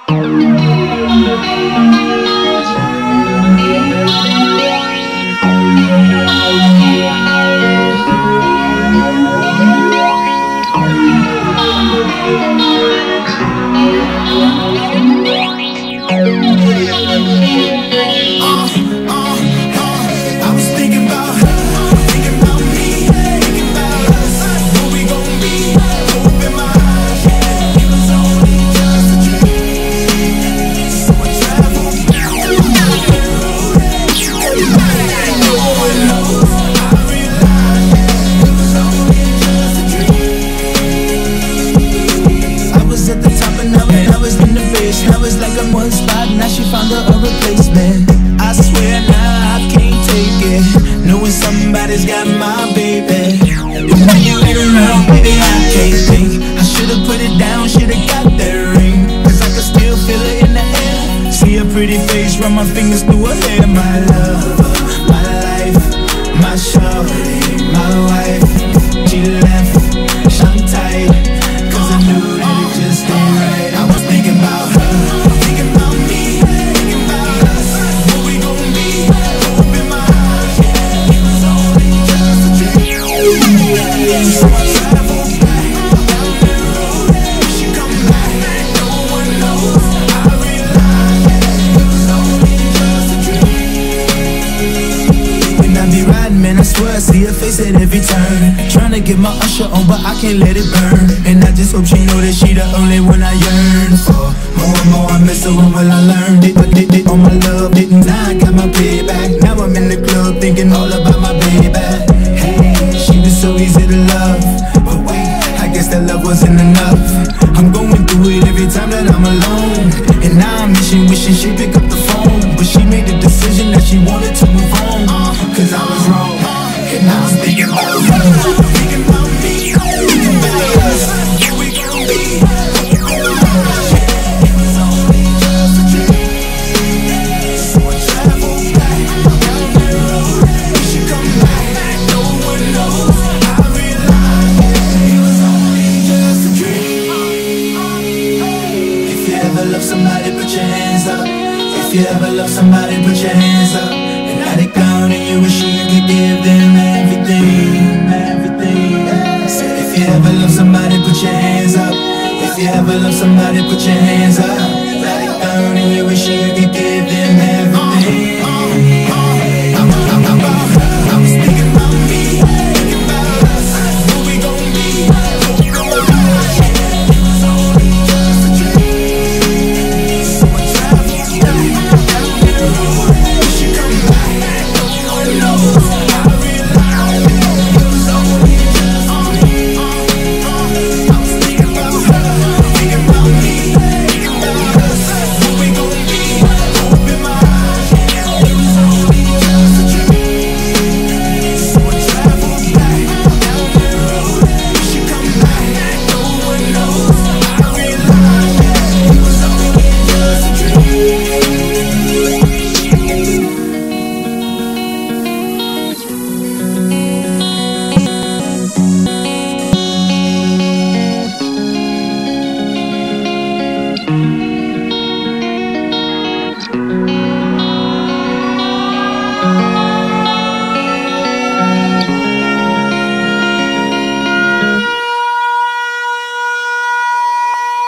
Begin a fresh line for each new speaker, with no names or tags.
Get my Usher on, but I can't let it burn. And I just hope she know that she the only one I yearn for. More and more I miss her, when will I learn? Did on my love, didn't I got my payback. Now I'm in the club thinking all about my baby. Hey, she was so easy to love, but wait, I guess that love wasn't enough. I'm going through it every time that I'm alone, and now I'm wishing she pick up the phone. But she made the decision that she wanted to move on, cause I was wrong. And now I'm thinking about you. If you ever love somebody, put your hands up. And now they gone and you wish you could give them everything, everything. Said if you ever love somebody, put your hands up. If you ever love somebody, put your hands up.